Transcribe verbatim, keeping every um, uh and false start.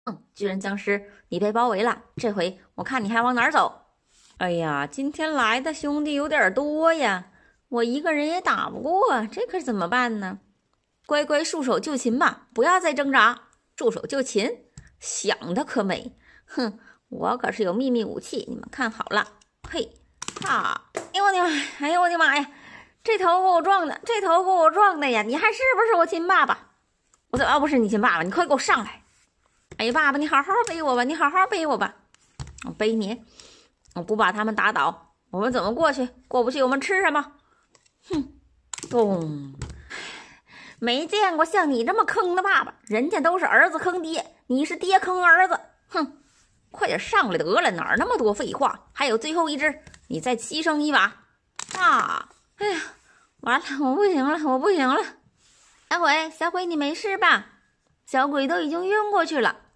嗯，巨人僵尸，你被包围了，这回我看你还往哪儿走？哎呀，今天来的兄弟有点多呀，我一个人也打不过，这可怎么办呢？乖乖束手就擒吧，不要再挣扎，束手就擒，想的可美。哼，我可是有秘密武器，你们看好了。嘿，哈！哎呦我的妈！哎呦我的妈呀！这头给我撞的，这头给我撞的呀！你还是不是我亲爸爸？我怎么不是你亲爸爸？你快给我上来！哎呀，爸爸，你好好背我吧，你好好背我吧。我背你，我不把他们打倒，我们怎么过去？过不去，我们吃什么？哼，咚！没见过像你这么坑的爸爸，人家都是儿子坑爹，你是爹坑儿子。哼，快点上来得了，哪儿那么多废话？还有最后一只，你再牺牲一把。啊！哎呀，完了，我不行了，我不行了。小鬼，小鬼，你没事吧？小鬼都已经晕过去了。